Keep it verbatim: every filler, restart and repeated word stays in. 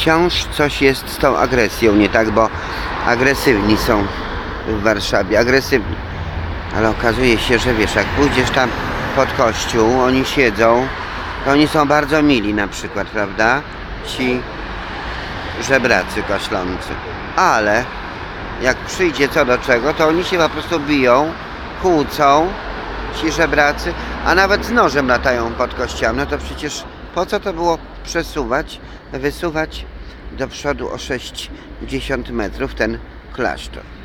wciąż coś jest z tą agresją nie tak, bo agresywni są w Warszawie, agresywni. Ale okazuje się, że wiesz, jak pójdziesz tam pod kościół, oni siedzą, to oni są bardzo mili na przykład, prawda? Ci żebracy koślący. Ale jak przyjdzie co do czego, to oni się po prostu biją, kłócą, ci żebracy, a nawet z nożem latają pod kościołem. No to przecież po co to było przesuwać, wysuwać do przodu o sześćdziesiąt metrów ten klasztor?